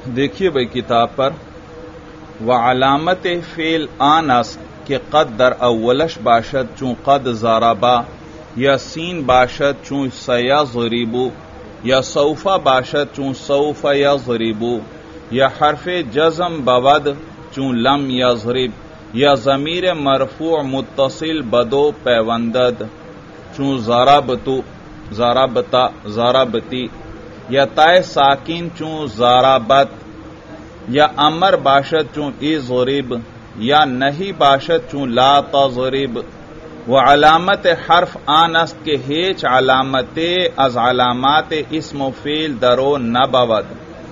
دیکھیے بھائی کتاب پر وعلامت فعل آنس کہ قد در اولش باشد چون قد ضربا یا سین باشد چون سیضربو یا سوفا باشد چون سوف یضربو یا حرف جزم بود چون لم یضرب یا ضمیر مرفوع متصل بدو پیوندد چون ضربتو ضربتا ضربتی یا تائے ساکین چون ضربت یا امر باشد چون اضرب یا نہیں باشد چون لا تضرب و علامت حرف آن است کہ ہیچ علامت از علامات اسم و فعل درو نبود.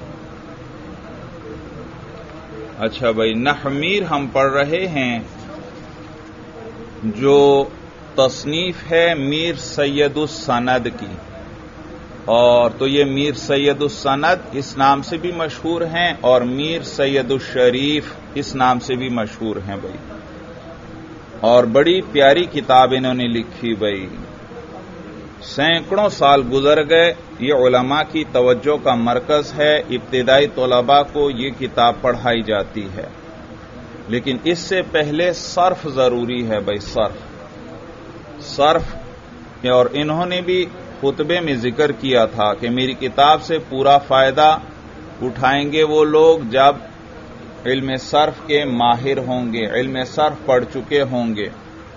اچھا بھائی نحمیر ہم پڑھ رہے ہیں جو تصنیف ہے میر سید السند کی، اور تو یہ میر سید السند اس نام سے بھی مشہور ہیں اور میر سید الشریف اس نام سے بھی مشہور ہیں بھائی، اور بڑی پیاری کتاب انہوں نے لکھی بھائی. سینکڑوں سال گزر گئے، یہ علماء کی توجہ کا مرکز ہے، ابتدائی طلباء کو یہ کتاب پڑھائی جاتی ہے، لیکن اس سے پہلے صرف ضروری ہے بھائی، صرف. اور انہوں نے بھی خطبے میں ذکر کیا تھا کہ میری کتاب سے پورا فائدہ اٹھائیں گے وہ لوگ جب علم صرف کے ماہر ہوں گے، علم صرف پڑھ چکے ہوں گے.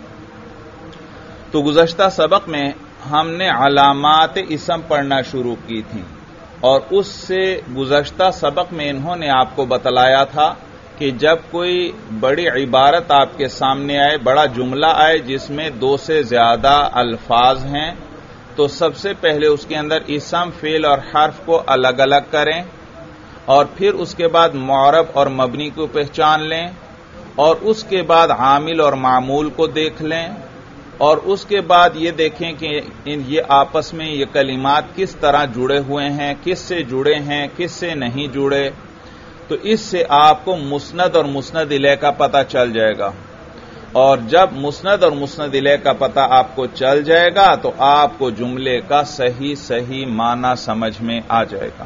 تو گزشتہ سبق میں ہم نے علامات اسم پڑھنا شروع کی تھی، اور اس سے گزشتہ سبق میں انہوں نے آپ کو بتلایا تھا کہ جب کوئی بڑی عبارت آپ کے سامنے آئے، بڑا جملہ آئے جس میں 2 سے زیادہ الفاظ ہیں، تو سب سے پہلے اس کے اندر اسم فعل اور حرف کو الگ الگ کریں، اور پھر اس کے بعد معرب اور مبنی کو پہچان لیں، اور اس کے بعد عامل اور معمول کو دیکھ لیں، اور اس کے بعد یہ دیکھیں کہ یہ آپس میں یہ کلمات کس طرح جڑے ہوئے ہیں، کس سے جڑے ہیں، کس سے نہیں جڑے. تو اس سے آپ کو مسند اور مسند الیہ کا پتہ چل جائے گا، اور جب مسند اور مسند الیہ کا پتہ آپ کو چل جائے گا تو آپ کو جملے کا صحیح معنی سمجھ میں آ جائے گا.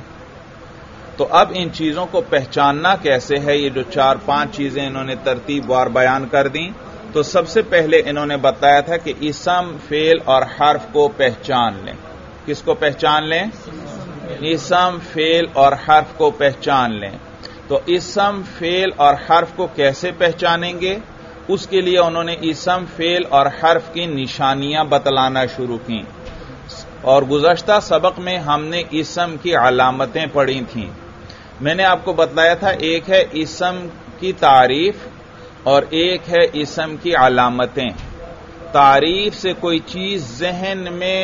تو اب ان چیزوں کو پہچاننا کیسے ہے، یہ جو 4-5 چیزیں انہوں نے ترتیب وار بیان کر دیں. تو سب سے پہلے انہوں نے بتایا تھا کہ اسم فعل اور حرف کو پہچان لیں. کس کو پہچان لیں؟ اسم فعل اور حرف کو پہچان لیں. تو اسم فعل اور حرف کو کیسے پہچانیں گے؟ اس کے لیے انہوں نے اسم فعل اور حرف کی نشانیاں بتلانا شروع کی، اور گزشتہ سبق میں ہم نے اسم کی علامتیں پڑھی تھیں. میں نے آپ کو بتلایا تھا ایک ہے اسم کی تعریف اور ایک ہے اسم کی علامتیں. تعریف سے کوئی چیز ذہن میں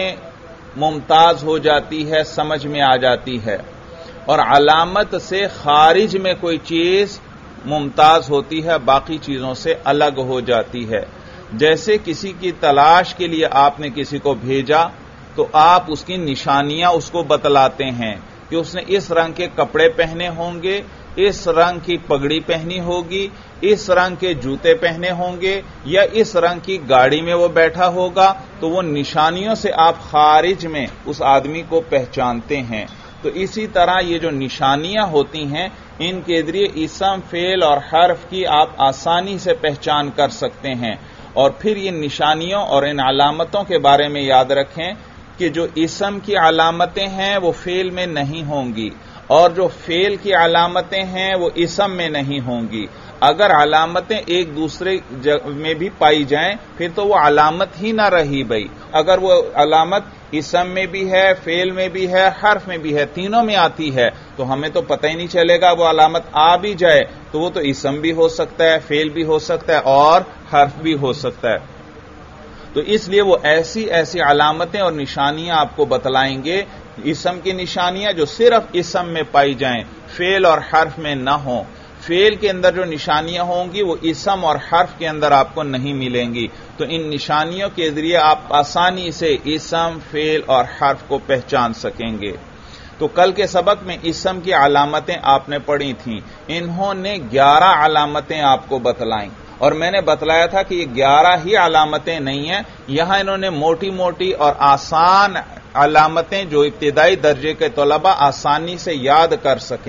ممتاز ہو جاتی ہے، سمجھ میں آ جاتی ہے، اور علامت سے خارج میں کوئی چیز ممتاز ہوتی ہے، باقی چیزوں سے الگ ہو جاتی ہے. جیسے کسی کی تلاش کے لیے آپ نے کسی کو بھیجا تو آپ اس کی نشانیاں اس کو بتلاتے ہیں کہ اس نے اس رنگ کے کپڑے پہنے ہوں گے، اس رنگ کی پگڑی پہنی ہوگی، اس رنگ کے جوتے پہنے ہوں گے، یا اس رنگ کی گاڑی میں وہ بیٹھا ہوگا. تو وہ نشانیوں سے آپ خارج میں اس آدمی کو پہچانتے ہیں. تو اسی طرح یہ جو نشانیاں ہوتی ہیں ان کے ذریعے اسم فعل اور حرف کی آپ آسانی سے پہچان کر سکتے ہیں. اور پھر یہ نشانیوں اور ان علامتوں کے بارے میں یاد رکھیں کہ جو اسم کی علامتیں ہیں وہ فعل میں نہیں ہوں گی، اور جو فعل کی علامتیں ہیں وہ اسم میں نہیں ہوں گی. اگر علامتیں ایک دوسرے میں بھی پائی جائیں پھر تو وہ علامت ہی نہ رہی بھائی. اگر وہ علامت اسم میں بھی ہے، فعل میں بھی ہے، حرف میں بھی ہے، تینوں میں آتی ہے تو ہمیں تو پتہ ہی نہیں چلے گا. وہ علامت آ بھی جائے تو وہ تو اسم بھی ہو سکتا ہے، فعل بھی ہو سکتا ہے اور حرف بھی ہو سکتا ہے. تو اس لیے وہ ایسی علامتیں اور نشانیاں آپ کو بتلائیں گے، اسم کی نشانیاں جو صرف اسم میں پائی جائیں، فعل اور حرف میں نہ ہوں. فعل کے اندر جو نشانیاں ہوں گی وہ اسم اور حرف کے اندر آپ کو نہیں ملیں گی. تو ان نشانیوں کے ذریعے آپ آسانی سے اسم فعل اور حرف کو پہچان سکیں گے. تو کل کے سبق میں اسم کی علامتیں آپ نے پڑھی تھیں، انہوں نے 11 علامتیں آپ کو بتلائیں، اور میں نے بتلایا تھا کہ یہ 11 ہی علامتیں نہیں ہیں، یہاں انہوں نے موٹی موٹی اور آسان علامتیں جو ابتدائی درجے کے طلباء آسانی سے یاد کر سکیں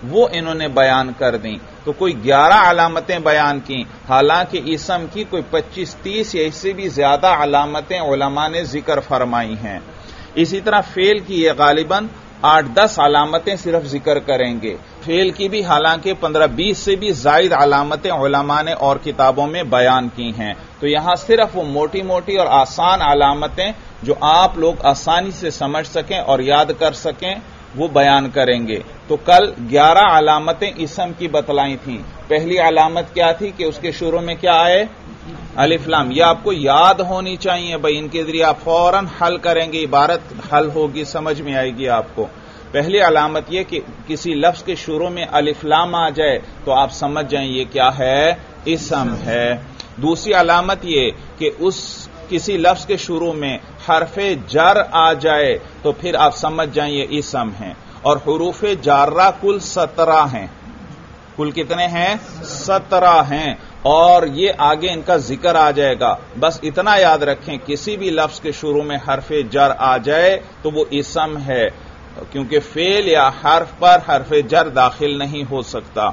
وہ انہوں نے بیان کر دیں. تو کوئی 11 علامتیں بیان کی، حالانکہ اسم کی کوئی 25-30 یا اس سے بھی زیادہ علامتیں علماء نے ذکر فرمائی ہیں. اسی طرح فعل کی یہ غالباً 8-10 علامتیں صرف ذکر کریں گے. فعل کی بھی حالانکہ 15-20 سے بھی زائد علامتیں علماء نے اور کتابوں میں بیان کی ہیں. تو یہاں صرف وہ موٹی موٹی اور آسان علامتیں جو آپ لوگ آسانی سے سمجھ سکیں اور یاد کر سکیں وہ بیان کریں گے. تو کل 11 علامتیں اسم کی بتلائی تھیں. پہلی علامت کیا تھی کہ اس کے شروع میں کیا آئے؟ الف لام. یہ آپ کو یاد ہونی چاہیے بھائی، ان کے ذریعے آپ فوراً حل کریں گے، عبارت حل ہوگی، سمجھ میں آئے گی آپ کو. پہلی علامت یہ کہ کسی لفظ کے شروع میں الف لام آ جائے تو آپ سمجھ جائیں یہ کیا ہے؟ اسم ہے. دوسری علامت یہ کہ اس کسی لفظ کے شروع میں حرف جر آ جائے تو پھر آپ سمجھ جائیں یہ اسم ہے. اور حروف جارہ کل 17 ہیں. کل کتنے ہیں؟ 17 ہیں. اور یہ آگے ان کا ذکر آ جائے گا. بس اتنا یاد رکھیں کسی بھی لفظ کے شروع میں حرف جر آ جائے تو وہ اسم ہے، کیونکہ فعل یا حرف پر حرف جر داخل نہیں ہو سکتا.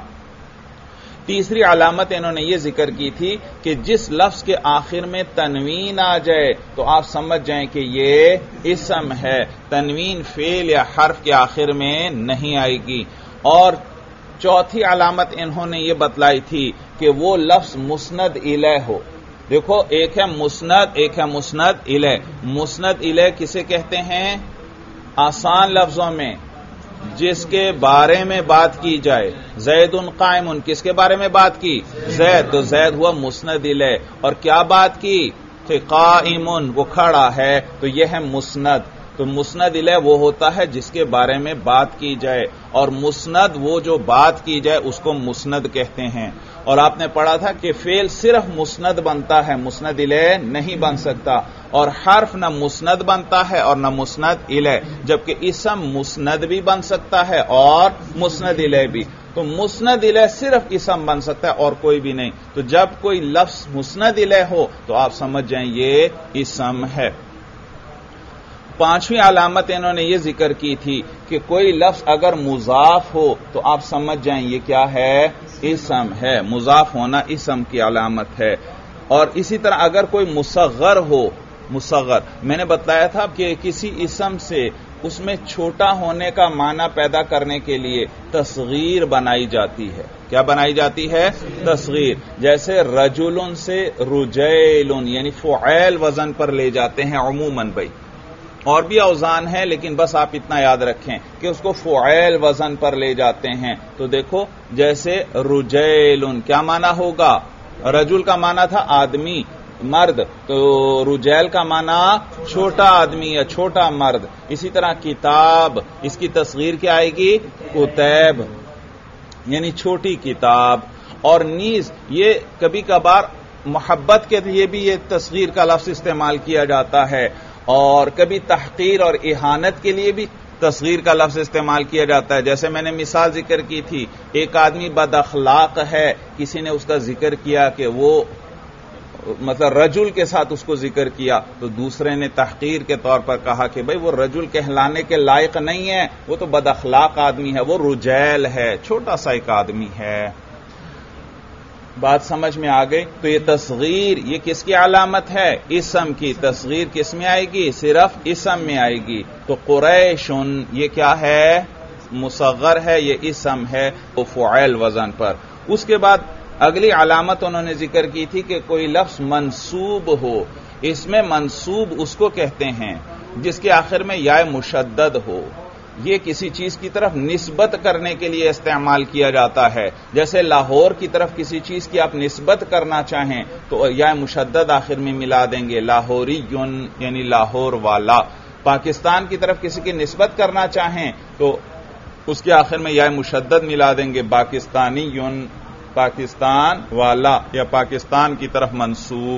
تیسری علامت انہوں نے یہ ذکر کی تھی کہ جس لفظ کے آخر میں تنوین آ جائے تو آپ سمجھ جائیں کہ یہ اسم ہے. تنوین فعل یا حرف کے آخر میں نہیں آئے گی. اور چوتھی علامت انہوں نے یہ بتلائی تھی کہ وہ لفظ مسند الیہ ہو. دیکھو ایک ہے مسند، ایک ہے مسند الیہ. مسند الیہ کسے کہتے ہیں؟ آسان لفظوں میں جس کے بارے میں بات کی جائے. زید قائم، کس کے بارے میں بات کی؟ زید. تو زید ہوا مسند الیہ. اور کیا بات کی؟ کہ قائم، وہ کھڑا ہے، تو یہ ہے مسند. تو مسند الیہ وہ ہوتا ہے جس کے بارے میں بات کی جائے، اور مسند وہ جو بات کی جائے اس کو مسند کہتے ہیں. اور آپ نے پڑھا تھا کہ فعل صرف مسند بنتا ہے، مسند الیہ نہیں بن سکتا. اور حرف نہ مسند بنتا ہے اور نہ مسند الیہ، جبکہ اسم مسند بھی بن سکتا ہے اور مسند الیہ بھی. تو مسند الیہ صرف اسم بن سکتا ہے اور کوئی بھی نہیں. تو جب کوئی لفظ مسند الیہ ہو تو آپ سمجھ جائیں یہ اسم ہے. پانچویں علامت انہوں نے یہ ذکر کی تھی کہ کوئی لفظ اگر مضاف ہو تو آپ سمجھ جائیں یہ کیا ہے؟ اسم ہے. مضاف ہونا اسم کی علامت ہے. اور اسی طرح اگر کوئی مصغر ہو، مصغر میں نے بتایا تھا کہ کسی اسم سے اس میں چھوٹا ہونے کا معنی پیدا کرنے کے لیے تصغیر بنائی جاتی ہے. کیا بنائی جاتی ہے؟ تصغیر. جیسے رجل سے رجیل، یعنی فعیل وزن پر لے جاتے ہیں عموماً. بھائی اور بھی اوزان ہیں لیکن بس آپ اتنا یاد رکھیں کہ اس کو فعیل وزن پر لے جاتے ہیں. تو دیکھو جیسے رجیل، کیا معنی ہوگا؟ رجل کا معنی تھا آدمی، مرد، تو رجیل کا معنی چھوٹا آدمی یا چھوٹا مرد. اسی طرح کتاب، اس کی تصغیر کیا آئے گی؟ کتیب، یعنی چھوٹی کتاب. اور نیز یہ کبھی کبھار محبت کے لیے بھی یہ تصغیر کا لفظ استعمال کیا جاتا ہے، اور کبھی تحقیر اور اہانت کے لیے بھی تصغیر کا لفظ استعمال کیا جاتا ہے. جیسے میں نے مثال ذکر کی تھی، ایک آدمی بد اخلاق ہے، کسی نے اس کا ذکر کیا کہ وہ مطلب رجل کے ساتھ اس کو ذکر کیا، تو دوسرے نے تحقیر کے طور پر کہا کہ بھئی وہ رجل کہلانے کے لائق نہیں ہے، وہ تو بد اخلاق آدمی ہے، وہ رجیل ہے، چھوٹا سا ایک آدمی ہے. بات سمجھ میں آ گئی؟ تو یہ تصغیر یہ کس کی علامت ہے؟ اسم کی. تصغیر کس میں آئے گی؟ صرف اسم میں آئے گی. تو قریشن یہ کیا ہے؟ مصغر ہے، یہ اسم ہے، وہ فعیل وزن پر. اس کے بعد اگلی علامت انہوں نے ذکر کی تھی کہ کوئی لفظ منصوب ہو. اس میں منصوب اس کو کہتے ہیں جس کے آخر میں یا مشدد ہو. یہ کسی چیز کی طرف نسبت کرنے کے لیے استعمال کیا جاتا ہے. جیسے لاہور کی طرف کسی چیز کی آپ نسبت کرنا چاہیں تو یا مشدد آخر میں ملا دیں گے، لاہوری یعنی لاہور والا. پاکستان کی طرف کسی کی نسبت کرنا چاہیں تو اس کے آخر میں یا مشدد ملا دیں گے، پاکستانی پاکستان والا یا پاکستان کی طرف منسوب.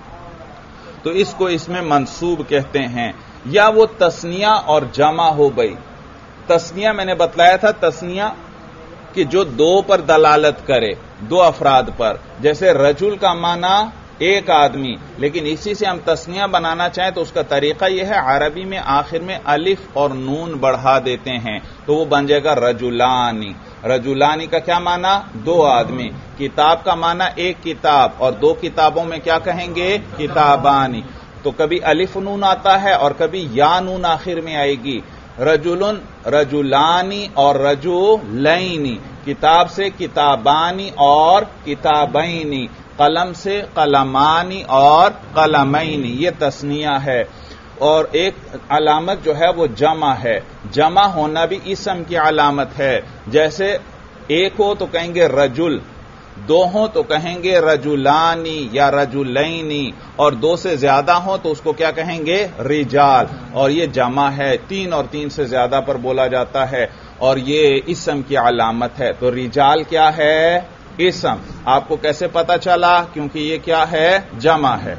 تو اس کو اس میں منسوب کہتے ہیں. یا وہ تثنیہ اور جمع ہو گئی. تثنیہ میں نے بتلایا تھا، تثنیہ کہ جو دو پر دلالت کرے، دو افراد پر. جیسے رجل کا معنی ایک آدمی، لیکن اسی سے ہم تثنیہ بنانا چاہیں تو اس کا طریقہ یہ ہے عربی میں آخر میں الف اور نون بڑھا دیتے ہیں تو وہ بن جائے گا رجلانی. رجلانی کا کیا معنی؟ دو آدمی. کتاب کا معنی ایک کتاب، اور دو کتابوں میں کیا کہیں گے؟ کتابانی. تو کبھی الف نون آتا ہے اور کبھی یا نون آخر میں آئے گی. رجلن، رجلانی اور رجلینی. کتاب سے کتابانی اور کتابینی. قلم سے قلمانی اور قلمینی. یہ تثنیہ ہے. اور ایک علامت جو ہے وہ جمع ہے. جمع ہونا بھی اسم کی علامت ہے. جیسے ایک ہو تو کہیں گے رجل، دو ہوں تو کہیں گے رجلانی یا رجلینی، اور دو سے زیادہ ہوں تو اس کو کیا کہیں گے؟ رجال. اور یہ جمع ہے، تین اور تین سے زیادہ پر بولا جاتا ہے، اور یہ اسم کی علامت ہے. تو رجال کیا ہے؟ اسم. آپ کو کیسے پتا چلا؟ کیونکہ یہ کیا ہے؟ جمع ہے.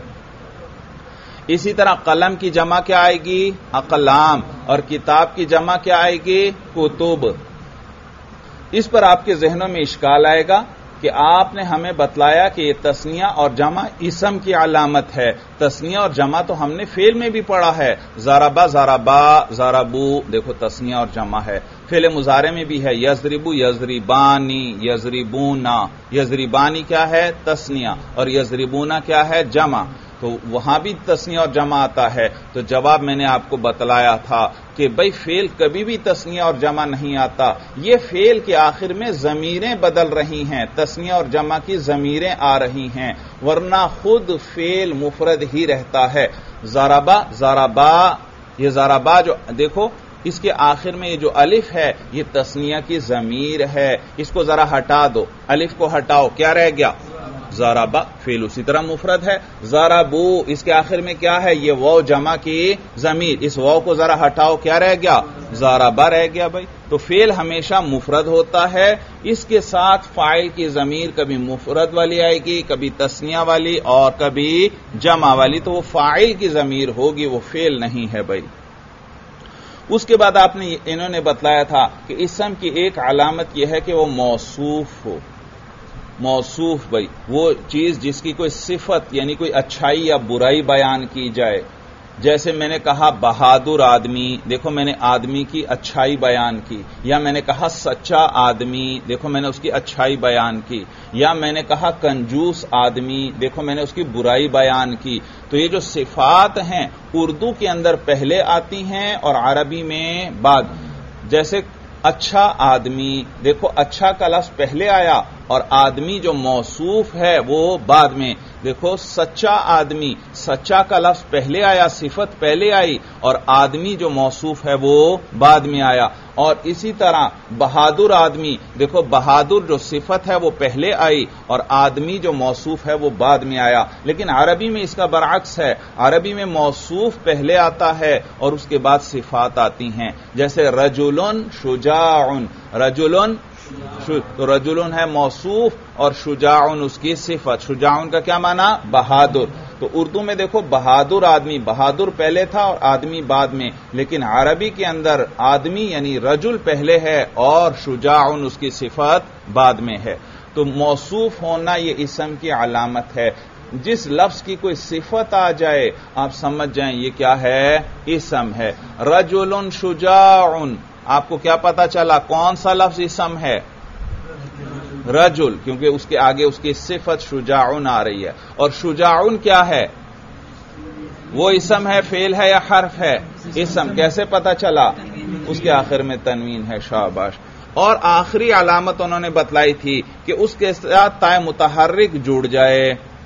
اسی طرح قلم کی جمع کیا آئے گی؟ اقلام. اور کتاب کی جمع کیا آئے گی؟ کتب. اس پر آپ کے ذہنوں میں اشکال آئے گا کہ آپ نے ہمیں بتلایا کہ یہ تثنیہ اور جمع اسم کی علامت ہے. تثنیہ اور جمع تو ہم نے فعل میں بھی پڑھا ہے. ضربا ضربا ضربو، دیکھو تثنیہ اور جمع ہے. فعل مضارع میں بھی ہے. یضربو یضربانی یضربونا. یضربانی کیا ہے؟ تثنیہ، اور یضربونا کیا ہے؟ جمع. تو وہاں بھی تثنیہ اور جمع آتا ہے. تو جواب میں نے آپ کو بتلایا تھا کہ بھئی فعل کبھی بھی تثنیہ اور جمع نہیں آتا. یہ فعل کے آخر میں ضمیریں بدل رہی ہیں، تثنیہ اور جمع کی ضمیریں آ رہی ہیں، ورنہ خود فعل مفرد ہی رہتا ہے. ضربا ضربا، یہ ضربا جو دیکھو اس کے آخر میں یہ جو الف ہے یہ تثنیہ کی ضمیر ہے. اس کو ذرا ہٹا دو، الف کو ہٹاؤ، کیا رہ گیا؟ ضربا. فعل اسی طرح مفرد ہے. ضربو، اس کے آخر میں کیا ہے؟ یہ واو جمع کی ضمیر. اس واو کو ذرا ہٹاؤ، کیا رہ گیا؟ ضربا رہ گیا. بھائی تو فعل ہمیشہ مفرد ہوتا ہے. اس کے ساتھ فاعل کی ضمیر کبھی مفرد والی آئے گی، کبھی تثنیہ والی اور کبھی جمع والی. تو وہ فاعل کی ضمیر ہوگی، وہ فعل نہیں ہے. بھائی اس کے بعد انہوں نے بتلایا تھا کہ اسم کی ایک علامت یہ ہے کہ وہ موصوف ہو. موصوف بھائی وہ چیز جس کی کوئی صفت یعنی کوئی اچھائی یا برائی بیان کی جائے. جیسے میں نے کہا بہادر آدمی، دیکھو میں نے آدمی کی اچھائی بیان کی. یا میں نے کہا سچا آدمی، دیکھو میں نے اس کی اچھائی بیان کی. یا میں نے کہا کنجوس آدمی، دیکھو میں نے اس کی برائی بیان کی. تو یہ جو صفات ہیں اردو کے اندر پہلے آتی ہیں اور عربی میں بعد. جیسے اچھا آدمی، دیکھو اچھا کا لفظ پہلے آیا اور آدمی جو موصوف ہے وہ بعد میں. دیکھو سچا آدمی، سچا کا لفظ پہلے آیا، صفت پہلے آئی، اور آدمی جو موصوف ہے وہ بعد میں آیا. اور اسی طرح بہادر آدمی، دیکھو بہادر جو صفت ہے وہ پہلے آئی اور آدمی جو موصوف ہے وہ بعد میں آیا. لیکن عربی میں اس کا برعکس ہے. عربی میں موصوف پہلے آتا ہے اور اس کے بعد صفات آتی ہیں. جیسے رجلن شجاع، رجلن تو رجلن ہے موصوف اور شجاع اس کی صفت. شجاع کا کیا معنی؟ بہادر. تو اردو میں دیکھو بہادر آدمی، بہادر پہلے تھا اور آدمی بعد میں. لیکن عربی کے اندر آدمی یعنی رجل پہلے ہے اور شجاع اس کی صفت بعد میں ہے. تو موصوف ہونا یہ اسم کی علامت ہے. جس لفظ کی کوئی صفت آ جائے آپ سمجھ جائیں یہ کیا ہے؟ اسم ہے. رجل شجاع، آپ کو کیا پتا چلا کون سا لفظ اسم ہے؟ رجل، کیونکہ اس کے آگے اس کی صفت شجاعن آ رہی ہے. اور شجاعن کیا ہے؟ وہ اسم ہے، فعل ہے یا حرف ہے؟ اسم. کیسے پتا چلا؟ اس کے آخر میں تنوین ہے. شاباش. اور آخری علامت انہوں نے بتلائی تھی کہ اس کے ساتھ تائے متحرک جڑ جائے.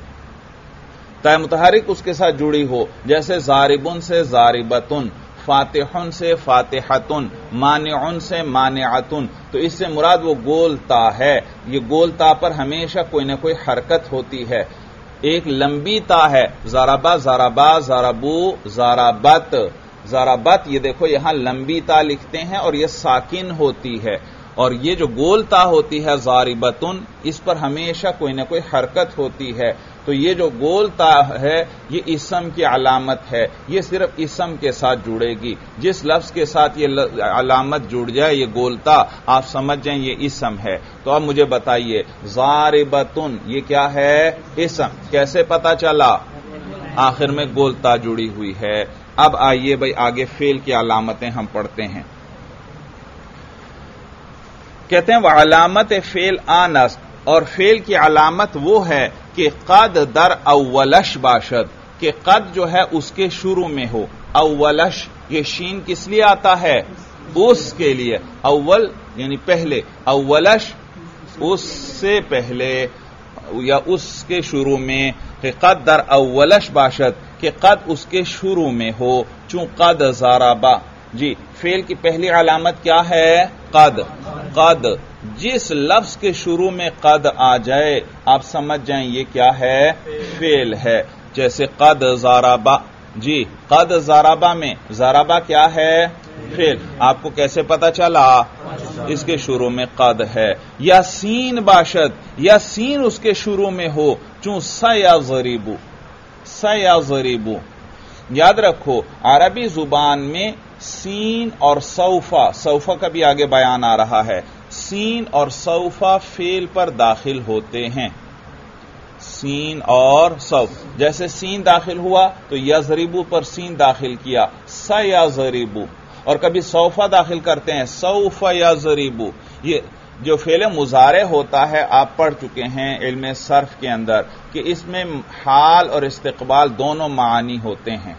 تائے متحرک اس کے ساتھ جڑی ہو. جیسے ضاربن سے ضاربتن، فاتحن سے فاتحتن، مانعن سے مانعتن. تو اس سے مراد وہ گول تا ہے. یہ گول تا پر ہمیشہ کوئی نہ کوئی حرکت ہوتی ہے. ایک لمبی تا ہے، ضربا ضربا ضربو ضربت. ضربت یہ دیکھو یہاں لمبی تا لکھتے ہیں اور یہ ساکن ہوتی ہے. اور یہ جو گول تا ہوتی ہے ضاربتن، اس پر ہمیشہ کوئی نہ کوئی حرکت ہوتی ہے. تو یہ جو گول تا ہے یہ اسم کی علامت ہے. یہ صرف اسم کے ساتھ جڑے گی. جس لفظ کے ساتھ یہ علامت جڑ جائے یہ گول تا، آپ سمجھ جائیں یہ اسم ہے. تو اب مجھے بتائیے ضاربتن یہ کیا ہے؟ اسم. کیسے پتا چلا؟ آخر میں گول تا جڑی ہوئی ہے. اب آئیے بھائی آگے فعل کی علامتیں ہم پڑھتے ہیں. کہتے ہیں وہ علامت فعل آنس، اور فعل کی علامت وہ ہے کہ قد در اولش باشد، کہ قد جو ہے اس کے شروع میں ہو. اولش یہ شین کس لیے آتا ہے؟ اس کے لیے. اول یعنی پہلے، اولش اس سے پہلے یا اس کے شروع میں. کہ قد در اولش باشد، کہ قد اس کے شروع میں ہو. چون قد ضربا، جی فعل کی پہلی علامت کیا ہے؟ قد. قد جس لفظ کے شروع میں قد آ جائے آپ سمجھ جائیں یہ کیا ہے؟ فعل ہے. جیسے قد ضربا، جی قد ضربا میں ضربا کیا ہے؟ فعل. آپ کو کیسے پتا چلا؟ اس کے شروع میں قد ہے. یا سین باشد، یا سین اس کے شروع میں ہو. چون سیضربو، سیضربو. یاد رکھو عربی زبان میں سین اور سوفا، سوفا کا بھی آگے بیان آ رہا ہے، سین اور سوفا فعل پر داخل ہوتے ہیں. سین اور سوف، جیسے سین داخل ہوا تو یضربو پر سین داخل کیا، سیضربو. اور کبھی سوفا داخل کرتے ہیں، سوف یضربو. یہ جو فعل مضارع ہوتا ہے آپ پڑھ چکے ہیں علم صرف کے اندر کہ اس میں حال اور استقبال دونوں معانی ہوتے ہیں.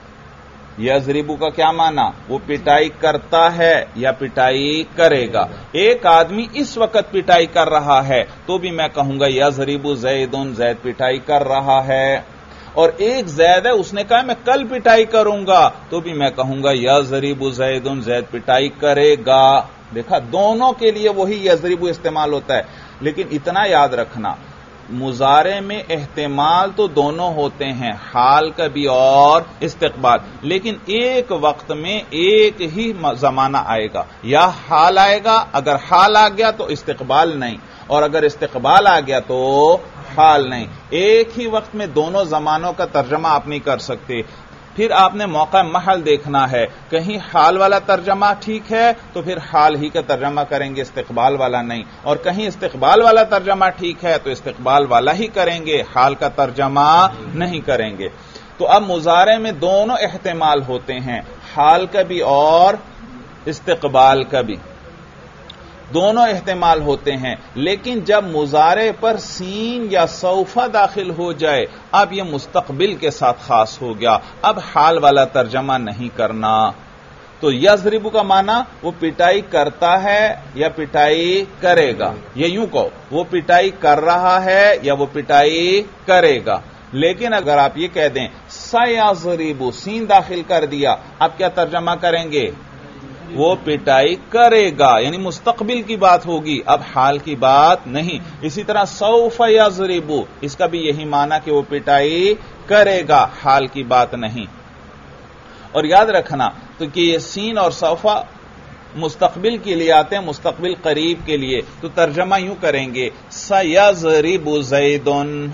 یضربو کا کیا معنی؟ وہ پٹائی کرتا ہے یا پٹائی کرے گا. ایک آدمی اس وقت پٹائی کر رہا ہے تو بھی میں کہوں گا یضربو زیدن، زید پٹائی کر رہا ہے. اور ایک زید ہے اس نے کہا میں کل پٹائی کروں گا تو بھی میں کہوں گا یضربو زیدن، زید پٹائی کرے گا. دیکھا دونوں کے لیے وہی یضربو استعمال ہوتا ہے. لیکن اتنا یاد رکھنا مضارع میں احتمال تو دونوں ہوتے ہیں، حال کا بھی اور استقبال، لیکن ایک وقت میں ایک ہی زمانہ آئے گا. یا حال آئے گا، اگر حال آ گیا تو استقبال نہیں، اور اگر استقبال آ گیا تو حال نہیں. ایک ہی وقت میں دونوں زمانوں کا ترجمہ آپ نہیں کر سکتے. پھر آپ نے موقع محل دیکھنا ہے، کہیں حال والا ترجمہ ٹھیک ہے تو پھر حال ہی کا ترجمہ کریں گے، استقبال والا نہیں. اور کہیں استقبال والا ترجمہ ٹھیک ہے تو استقبال والا ہی کریں گے، حال کا ترجمہ نہیں کریں گے. تو اب مضارع میں دونوں احتمال ہوتے ہیں، حال کا بھی اور استقبال کا بھی، دونوں احتمال ہوتے ہیں. لیکن جب مضارع پر سین یا سوفا داخل ہو جائے اب یہ مستقبل کے ساتھ خاص ہو گیا، اب حال والا ترجمہ نہیں کرنا. تو یضربو کا معنی وہ پٹائی کرتا ہے یا پٹائی کرے گا، یہ یوں کہو وہ پٹائی کر رہا ہے یا وہ پٹائی کرے گا. لیکن اگر آپ یہ کہہ دیں سیضربو، سین داخل کر دیا، اب کیا ترجمہ کریں گے؟ وہ پٹائی کرے گا، یعنی مستقبل کی بات ہوگی، اب حال کی بات نہیں. اسی طرح سوف یضربو، اس کا بھی یہی معنی کہ وہ پٹائی کرے گا، حال کی بات نہیں. اور یاد رکھنا تو کہ یہ سین اور سوفا مستقبل کے لیے آتے ہیں، مستقبل قریب کے لیے. تو ترجمہ یوں کریں گے سیضرب زید،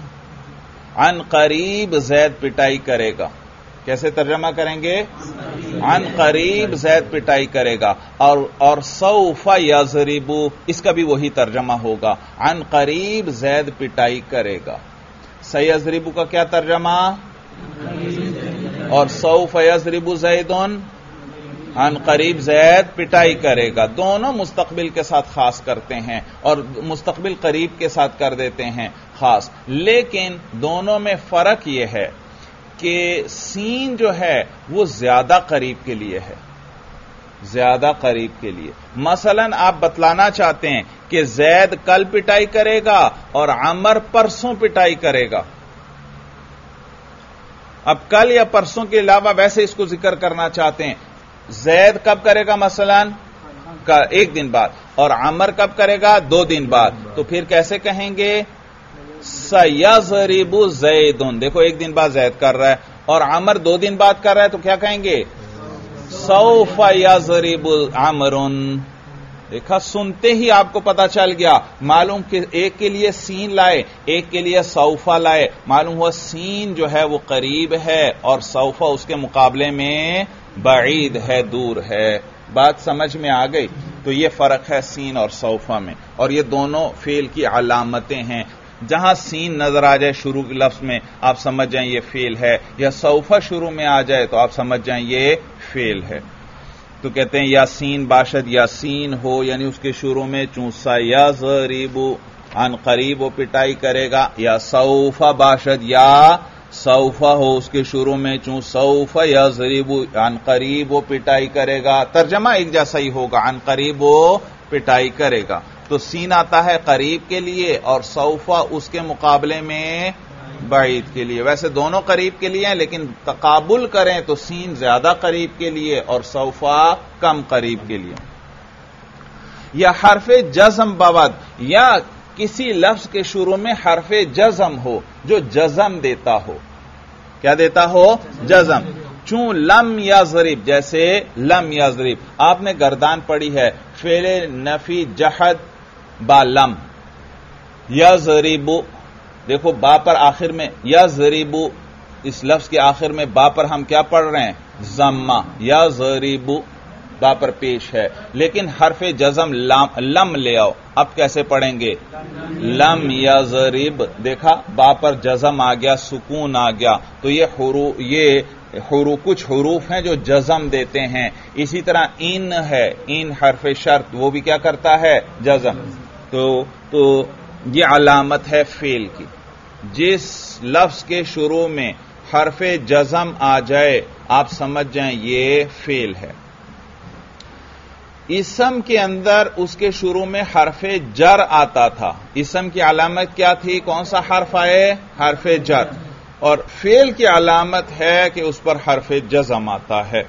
عن قریب زید پٹائی کرے گا. کیسے ترجمہ کریں گے؟ عن قریب زید پٹائی کرے گا. اور سوف یضرب، اس کا بھی وہی ترجمہ ہوگا، عن قریب زید پٹائی کرے گا. سیضرب کا کیا ترجمہ؟ اور سوف یضرب زید، عن قریب زید پٹائی کرے گا. دونوں مستقبل کے ساتھ خاص کرتے ہیں اور مستقبل قریب کے ساتھ کر دیتے ہیں خاص. لیکن دونوں میں فرق یہ ہے کہ سین جو ہے وہ زیادہ قریب کے لیے ہے، زیادہ قریب کے لیے. مثلا آپ بتلانا چاہتے ہیں کہ زید کل پٹائی کرے گا اور عمر پرسوں پٹائی کرے گا. اب کل یا پرسوں کے علاوہ ویسے اس کو ذکر کرنا چاہتے ہیں. زید کب کرے گا؟ مثلا ایک دن بعد. اور عمر کب کرے گا؟ 2 دن بعد. تو پھر کیسے کہیں گے؟ سیضرب زید. دیکھو ایک دن بعد زید کر رہا ہے اور عمر 2 دن بعد کر رہا ہے تو کیا کہیں گے؟ سوف یضرب عمر. دیکھا سنتے ہی آپ کو پتا چل گیا، معلوم کہ ایک کے لیے سین لائے ایک کے لیے سوفا لائے، معلوم ہوا سین جو ہے وہ قریب ہے اور سوفا اس کے مقابلے میں بعید ہے، دور ہے. بات سمجھ میں آ گئی؟ تو یہ فرق ہے سین اور سوفا میں، اور یہ دونوں فعل کی علامتیں ہیں. جہاں سین نظر آ جائے شروع کے لفظ میں آپ سمجھ جائیں یہ فعل ہے، یا سوفا شروع میں آ جائے تو آپ سمجھ جائیں یہ فعل ہے. تو کہتے ہیں یاسین باشد یاسین ہو، یعنی اس کے شروع میں چونسا یضرب عن قریب وہ پٹائی کرے گا، یا سوف باشد یا سوف ہو اس کے شروع میں چون سوف یضرب عن قریب وہ پٹائی کرے گا، ترجمہ ایک جیسا ہی ہوگا، عن قریب وہ پٹائی کرے گا۔ تو سین آتا ہے قریب کے لیے اور سوف اس کے مقابلے میں بعید کے لیے، ویسے دونوں قریب کے لیے ہیں لیکن تقابل کریں تو سین زیادہ قریب کے لیے اور سوف کم قریب کے لیے۔ یا حرف جزم بود، یا کسی لفظ کے شروع میں حرف جزم ہو جو جزم دیتا ہو، کیا دیتا ہو؟ جزم۔ چون لم یضرب، جیسے لم یضرب، آپ نے گردان پڑھی ہے، فعل نفی جحد با لم، یضرب، دیکھو با پر آخر میں یضرب، اس لفظ کے آخر میں با پر ہم کیا پڑھ رہے ہیں؟ ضمہ، یضرب با پر پیش ہے، لیکن حرف جزم لم لے آؤ، اب کیسے پڑھیں گے؟ لم یضرب، دیکھا با پر جزم آ گیا، سکون آ گیا، تو یہ کچھ حروف ہیں جو جزم دیتے ہیں۔ اسی طرح ان ہے، ان حرف شرط، وہ بھی کیا کرتا ہے؟ جزم۔ تو یہ علامت ہے فعل کی، جس لفظ کے شروع میں حرف جزم آ جائے آپ سمجھ جائیں یہ فعل ہے۔ اسم کے اندر اس کے شروع میں حرف جر آتا تھا، اسم کی علامت کیا تھی؟ کون سا حرف آئے؟ حرف جر۔ اور فعل کی علامت ہے کہ اس پر حرف جزم آتا ہے،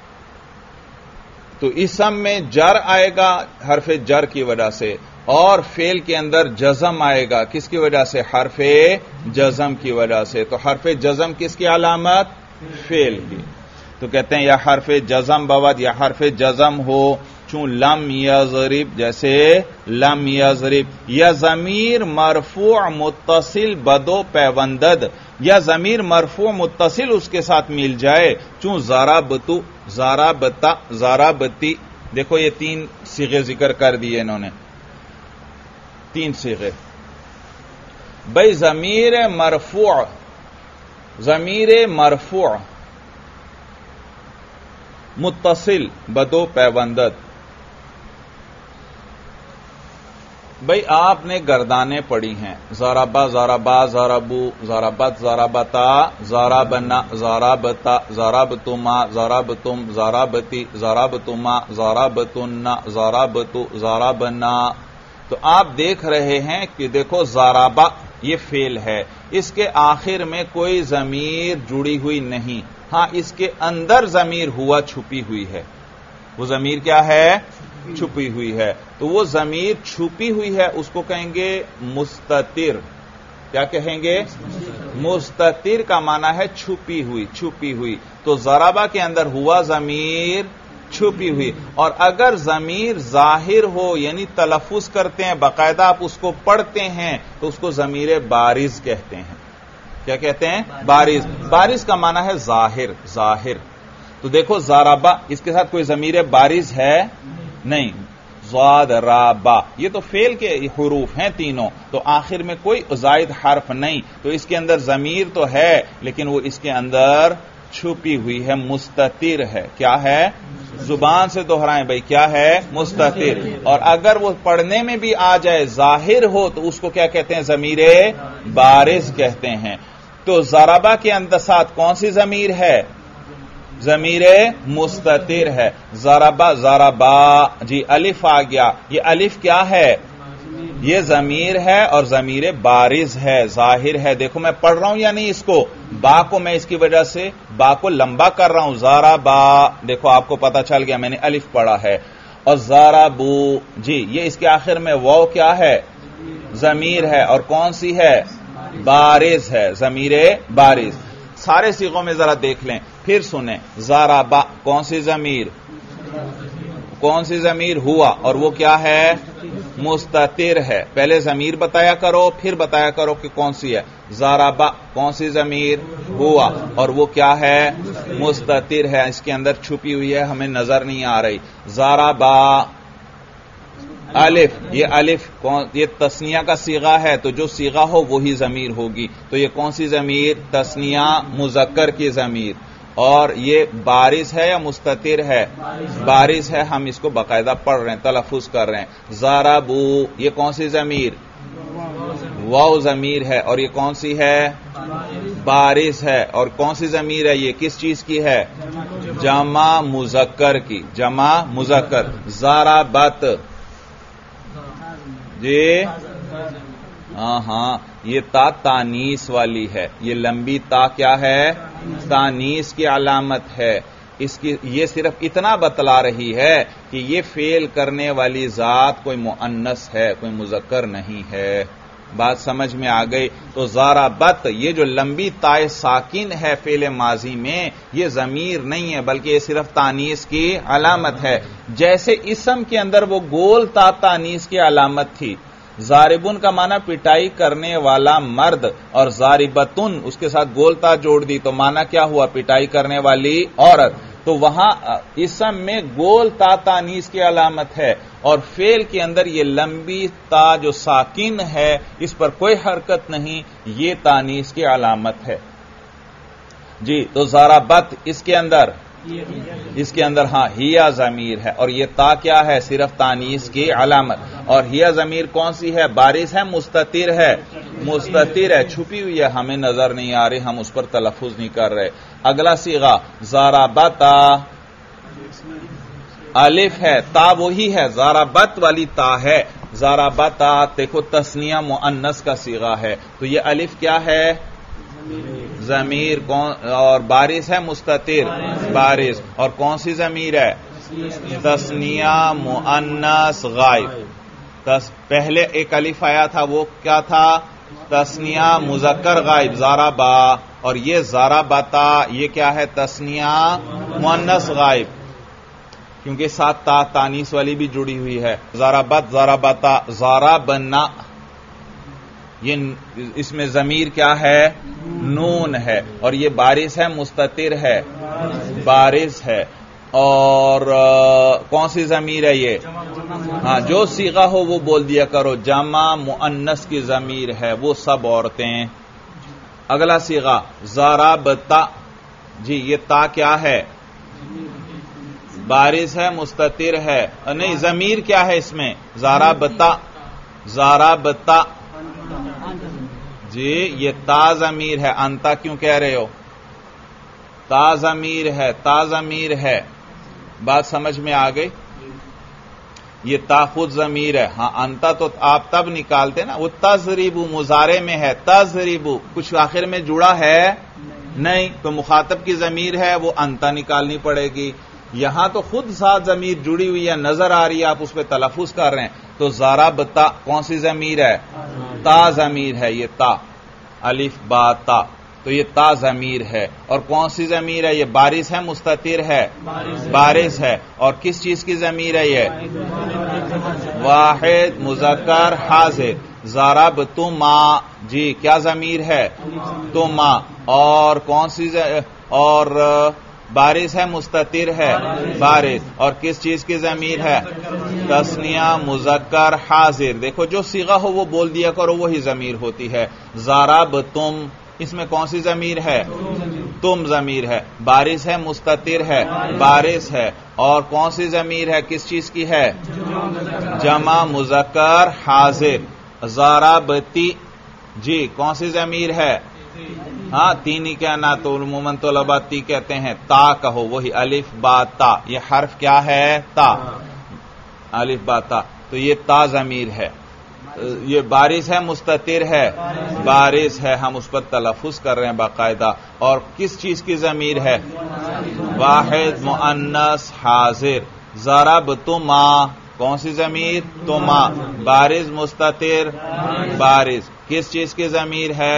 تو اسم میں جر آئے گا حرف جر کی وجہ سے، اور فعل کے اندر جزم آئے گا کس کی وجہ سے؟ حرف جزم کی وجہ سے۔ تو حرف جزم کس کی علامت؟ فعل کی۔ تو کہتے ہیں یا حرف جزم بود، یا حرف جزم ہو، چون لم یضرب، جیسے لم یضرب، یا ضمیر مرفوع متصل بدو پیوندد، یا ضمیر مرفوع متصل اس کے ساتھ مل جائے، چون ضربت، ضربتا، ضربتی، دیکھو یہ تین صیغے ذکر کر دیے انہوں نے، تین صیغے۔ بھئی ضمیر مرفوع متصل بدو پیوندد، بھئی آپ نے گردانیں پڑھی ہیں، ضربا، ضربا، ضربو، ضربت، ضربتا، ضربنا، ضربتا، ضربتما، ضربتم، ضربتی، ضربتما، ضربتن، ضربتو، ضربنا۔ تو آپ دیکھ رہے ہیں کہ دیکھو ضربا یہ فعل ہے، اس کے آخر میں کوئی ضمیر جڑی ہوئی نہیں، ہاں اس کے اندر ضمیر ہوا چھپی ہوئی ہے، وہ ضمیر کیا ہے؟ چھپی ہوئی ہے۔ تو وہ ضمیر چھپی ہوئی ہے اس کو کہیں گے مستتر، کیا کہیں گے؟ مستتر کا معنی ہے چھپی ہوئی، چھپی ہوئی۔ تو ضربا کے اندر ہوا ضمیر چھپی ہوئی، اور اگر ضمیر ظاہر ہو یعنی تلفظ کرتے ہیں باقاعدہ آپ اس کو پڑھتے ہیں تو اس کو ضمیر بارز کہتے ہیں۔ کیا کہتے ہیں؟ بارز۔ بارز کا معنی ہے ظاہر، ظاہر۔ تو دیکھو ضربا، اس کے ساتھ کوئی ضمیر بارز ہے نہیں، ضاد را با، یہ تو فعل کے حروف ہیں تینوں، تو آخر میں کوئی زائد حرف نہیں، تو اس کے اندر ضمیر تو ہے لیکن وہ اس کے اندر چھپی ہوئی ہے، مستتر ہے۔ کیا ہے؟ زبان سے دہرائیں بھائی، کیا ہے؟ مستتر۔ اور اگر وہ پڑھنے میں بھی آ جائے ظاہر ہو تو اس کو کیا کہتے ہیں؟ ضمیر بارز کہتے ہیں۔ تو ضربا کے اندر ساتھ کون سی ضمیر ہے؟ ضمیر مستتر ہے۔ ضربا، ضربا، جی الف آ گیا، یہ الف کیا ہے؟ یہ ضمیر ہے اور ضمیر بارز ہے، ظاہر ہے۔ دیکھو میں پڑھ رہا ہوں یا نہیں اس کو، با کو میں اس کی وجہ سے با کو لمبا کر رہا ہوں، ضربا، دیکھو آپ کو پتا چل گیا میں نے الف پڑھا ہے۔ اور ضربو، جی یہ اس کے آخر میں واو کیا ہے؟ ضمیر ہے، اور کون سی ہے؟ بارز ہے، ضمیر بارز۔ سارے صیغوں میں ذرا دیکھ لیں پھر سنیں، ضربا کون سی ضمیر؟ کون سی ضمیر؟ ہوا، اور وہ کیا ہے؟ مستتر ہے۔ پہلے ضمیر بتایا کرو پھر بتایا کرو کہ کون سی ہے۔ ضربا کون سی ضمیر؟ ہوا، اور وہ کیا ہے؟ مستتر ہے، اس کے اندر چھپی ہوئی ہے، ہمیں نظر نہیں آ رہی۔ ضربا الف، یہ الف یہ تثنیہ کا صیغہ ہے، تو جو صیغہ ہو وہی ضمیر ہوگی، تو یہ کون سی ضمیر؟ تثنیہ مذکر کی ضمیر۔ اور یہ بارز ہے یا مستتر ہے؟ بارز ہے، ہم اس کو باقاعدہ پڑھ رہے ہیں، تلفظ کر رہے ہیں۔ ضربو، یہ کون سی ضمیر؟ واو ضمیر ہے، اور یہ کون سی ہے؟ بارز ہے، اور کون سی ضمیر ہے یہ؟ کس چیز کی ہے؟ جمع مذکر کی، جمع مذکر۔ ضربت، جی ہاں، یہ تا تانیث والی ہے، یہ لمبی تا کیا ہے؟ تانیث کی علامت ہے۔ اس کی یہ صرف اتنا بتلا رہی ہے کہ یہ فعل کرنے والی ذات کوئی مؤنث ہے، کوئی مذکر نہیں ہے۔ بات سمجھ میں آ گئی؟ تو ضربت، یہ جو لمبی تائے ساکن ہے فعل ماضی میں، یہ ضمیر نہیں ہے بلکہ یہ صرف تانیث کی علامت ہے۔ جیسے اسم کے اندر وہ گول تا تانیث کی علامت تھی۔ ضاربن کا معنی پٹائی کرنے والا مرد، اور ضاربتن اس کے ساتھ گول تا جوڑ دی تو معنی کیا ہوا؟ پٹائی کرنے والی عورت۔ تو وہاں اسم میں گول تا تانیث کی علامت ہے، اور فعل کے اندر یہ لمبی تا جو ساکن ہے اس پر کوئی حرکت نہیں، یہ تانیث کی علامت ہے۔ جی تو ضربت اس کے اندر ہاں ہیا ضمیر ہے، اور یہ تا کیا ہے؟ صرف تانیث کی علامت۔ اور ہیا ضمیر کون سی ہے؟ بارز ہے، مستتر ہے؟ مستتر ہے، چھپی ہوئی ہے، ہمیں نظر نہیں آ رہی، ہم اس پر تلفظ نہیں کر رہے۔ اگلا صیغہ ضربتا، الف ہے، تا وہی ہے، ضربت والی تا ہے۔ ضربتا دیکھو تثنیہ مؤنث کا صیغہ ہے، تو یہ الف کیا ہے؟ ضمیر، اور بارز ہے، مستتر؟ بارز، اور کون سی ضمیر ہے؟ تثنیہ مؤنث غائب۔ پہلے ایک الف آیا تھا، وہ کیا تھا؟ تثنیہ مذکر غائب، ضربا، اور یہ ضربتا یہ کیا ہے؟ تثنیہ مؤنث غائب، کیونکہ ساتھ تا تانیث والی بھی جڑی ہوئی ہے۔ ضربت، ضربتا، ضربنا، یہ اس میں ضمیر کیا ہے؟ نون ہے، اور یہ بارز ہے، مستتر ہے؟ بارز ہے، اور کون سی ضمیر ہے یہ؟ ہاں، جو صیغہ ہو وہ بول دیا کرو، جمع مؤنث کی ضمیر ہے، وہ سب عورتیں۔ اگلا صیغہ ضربتا، جی یہ تا کیا ہے؟ بارز ہے، مستتر ہے؟ نہیں، ضمیر کیا ہے اس میں؟ ضربتا، ضربتا، جی یہ تا ضمیر ہے، انتا کیوں کہہ رہے ہو؟ تا ضمیر ہے، تا ضمیر ہے، بات سمجھ میں آ گئی؟ یہ تا خود ضمیر ہے، ہاں انتا تو آپ تب نکالتے نا، وہ تضربو مضارع میں ہے، تضربو کچھ آخر میں جڑا ہے نہیں، تو مخاطب کی ضمیر ہے، وہ انتا نکالنی پڑے گی۔ یہاں تو خود ساتھ ضمیر جڑی ہوئی ہے، نظر آ رہی ہے، آپ اس پہ تلفظ کر رہے ہیں، تو ضربتا کون سی ضمیر ہے؟ تا ضمیر ہے، یہ تا، الف با تا، تو یہ تا ضمیر ہے۔ اور کون سی ضمیر ہے یہ؟ بارز ہے، مستتر ہے؟ بارز ہے، اور کس چیز کی ضمیر ہے یہ؟ واحد مذکر حاضر۔ ضربتما، جی کیا ضمیر ہے؟ تما، اور کون سی اور بارز ہے، مستتر ہے؟ بارز، اور کس چیز کی ضمیر ہے؟ تثنیہ مذکر حاضر۔ دیکھو جو صیغہ ہو وہ بول دیا کرو، وہی ضمیر ہوتی ہے۔ ضربتم، اس میں کون سی ضمیر ہے؟ تم ضمیر ہے، بارز ہے، مستتر ہے؟ بارز ہے، اور کون سی ضمیر ہے؟ کس چیز کی ہے؟ جمع مذکر حاضر۔ ضربتی، جی کون سی ضمیر ہے؟ ہاں تین ہی کہنا، تو عموماً طلباء تی کہتے ہیں، تا کہو، وہی الف با تا، یہ حرف کیا ہے؟ تا، الف با تا، تو یہ تا ضمیر ہے۔ یہ بارز ہے، مستتر ہے؟ بارز ہے، ہم اس پر تلفظ کر رہے ہیں باقاعدہ۔ اور کس چیز کی ضمیر ہے؟ واحد مؤنث حاضر۔ ضربتما، کون سی ضمیر؟ تما، بارز مستتر؟ بارز، کس چیز کی ضمیر ہے؟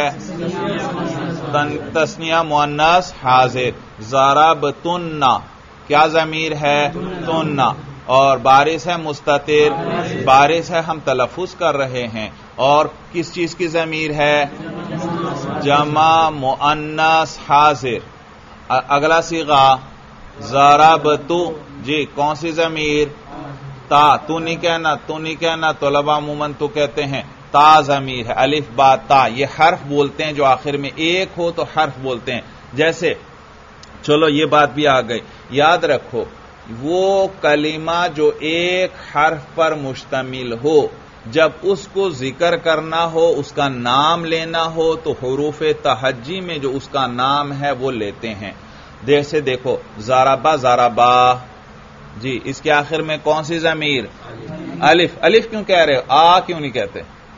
تثنیہ مؤنث حاضر۔ ضربتن، کیا ضمیر ہے؟ تن، اور بارز ہے، مستتر؟ بارز ہے، ہم تلفظ کر رہے ہیں۔ اور کس چیز کی ضمیر ہے؟ جمع مؤنث حاضر۔ اگلا صیغہ ضربتو، جی کون سی ضمیر؟ تا، تو نہیں کہنا، تو نہیں کہنا، طلباء عموماً تو کہتے ہیں، تا ضمیر ہے، الف با تا، یہ حرف بولتے ہیں جو آخر میں ایک ہو تو حرف بولتے ہیں۔ جیسے چلو یہ بات بھی آ گئی. یاد رکھو وہ کلمہ جو ایک حرف پر مشتمل ہو، جب اس کو ذکر کرنا ہو، اس کا نام لینا ہو، تو حروف تہجی میں جو اس کا نام ہے وہ لیتے ہیں. جیسے دیکھو ضربا ضربا، جی اس کے آخر میں کون سی ضمیر؟ الف. الف کیوں کہہ رہے ہو؟ آ کیوں نہیں کہتے؟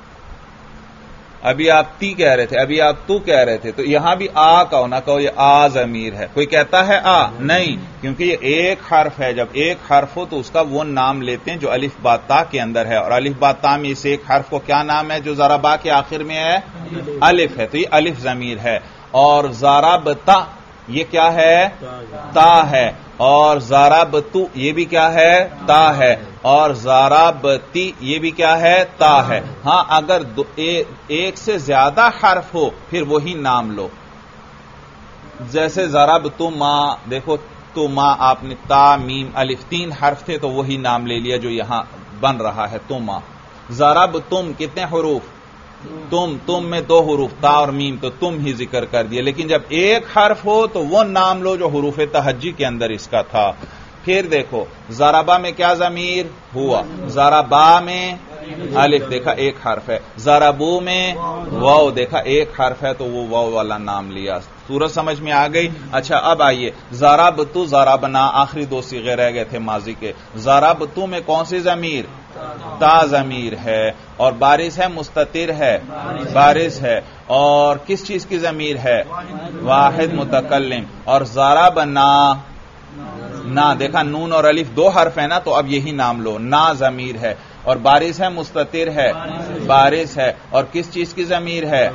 ابھی آپ تی کہہ رہے تھے، ابھی آپ تو کہہ رہے تھے، تو یہاں بھی آ کہو، نہ کہو یہ آ ضمیر ہے. کوئی کہتا ہے آ؟ نہیں، کیونکہ یہ ایک حرف ہے. جب ایک حرف ہو تو اس کا وہ نام لیتے ہیں جو الف با تا کے اندر ہے، اور الف با تا میں اس ایک حرف کو کیا نام ہے جو ضربا کے آخر میں ہے؟ الف ہے، تو یہ الف ضمیر ہے. اور ضربتا یہ کیا ہے؟ تا ہے. اور ضربتو یہ بھی کیا ہے؟ تا ہے. اور ضربتی یہ بھی کیا ہے؟ تا ہے. ہاں اگر ایک سے زیادہ حرف ہو پھر وہی نام لو. جیسے ضربتما، دیکھو تما آپ نے تا میم الف 3 حرف تھے تو وہی نام لے لیا جو یہاں بن رہا ہے تما. ضربتم کتنے حروف؟ تم میں 2 حروف تا اور میم، تو تم ہی ذکر کر دیا. لیکن جب ایک حرف ہو تو وہ نام لو جو حروف تہجی کے اندر اس کا تھا. پھر دیکھو ضربا میں کیا ضمیر ہوا؟ ضربا میں الف، دیکھا ایک حرف ہے. ضربو میں واو، دیکھا ایک حرف ہے تو وہ واو والا نام لیا. صورت سمجھ میں آ گئی؟ اچھا اب آئیے ضربتو ضربنا، آخری 2 صیغے رہ گئے تھے ماضی کے. ضربتو میں کون سی ضمیر؟ تا ضمیر ہے. اور بارش ہے مستتر ہے؟ بارش ہے. اور کس چیز کی ضمیر ہے؟ واحد متکلم. اور ضربنا نا، دیکھا نون اور الف 2 حرف ہے نا، تو اب یہی نام لو. نا ضمیر ہے. اور بارش ہے مستتر ہے؟ بارش ہے. اور کس چیز کی ضمیر ہے؟